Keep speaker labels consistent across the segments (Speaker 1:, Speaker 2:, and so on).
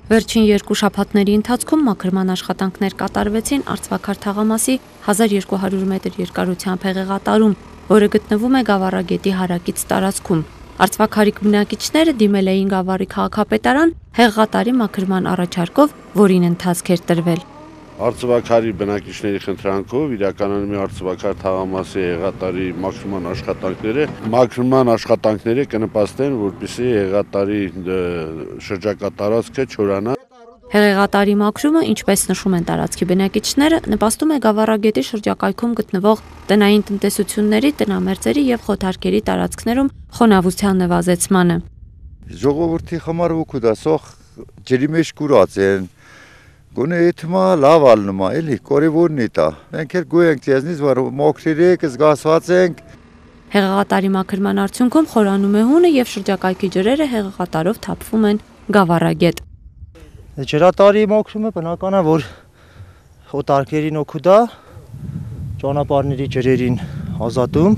Speaker 1: Վերջին երկու շաբաթների ընթացքում մաքրման աշխատանքներ կատարվեցին Արցվաքար թաղամասի 1200 մետր երկարությամբ հեղեղատարում, որը գտնվում է Գավառագետի հարակից տարածքում։ Արցվաքարի բնակիչները դիմել էին Գավառի քաղաքապետարան հեղեղատարի մաքրման առաջարկով, որին ընթացք էր տրվել։
Speaker 2: Արցվաքարի բնակիչների խնդրանքով իրականանում է Արցվաքար թաղամասի հեղեղատարի մաքրման աշխատանքները կնպաստեն, որպեսզի հեղեղատարի շրջակա տարածքը չորանա։
Speaker 1: Հեղեղատարի մաքրումը, ինչպես նշում են տարածքի բնակիչները, նպաստում է Գավառագետի շրջակայքում գտնվող տնային տնտեսությունների, տնամերձերի եւ խոթարքերի տարածքներում խոնավության նվազեցմանը։
Speaker 3: Ժողովրդի համար օգուտ ասող ջրի մեջ կուրած են։ Գոնե էթմա լավ ալնումա, էլի, կորևորն է դա։ Մենք էլ գոյենք ձեզնից, որ մոքրիրեք, զգացված ենք։
Speaker 1: Հեղեղատարի մաքրման արդյունքում խորանում է հունը եւ շրջակայքի ջրերը հեղեղատարով թափվում են Գավառագետ։
Speaker 4: Ջրատարի մաքրումը բնական է, որ խոթարքերին օգուտ է, ճանապարհների ջրերին ազատում։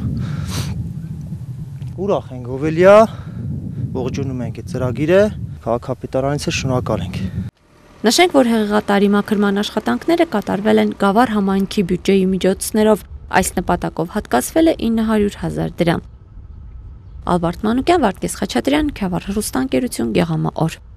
Speaker 4: Ուրախ ենք, ովելիա, ողջունում ենք այդ ծրագիրը, քաղաքապետարանից շնորհակալ ենք։
Speaker 1: Նշենք, որ հեղեղատարի մաքրման աշխատանքները կատարվել են Գավառ համայնքի բյուջեի միջոցներով, այս նպատակով հատկացվել է 900 000 դրամ։ Ալբարտ Մանուկյան, Վարդգես Խաչատրյան, Քյավառ հեռուստաընկերություն, Գեղամա օր։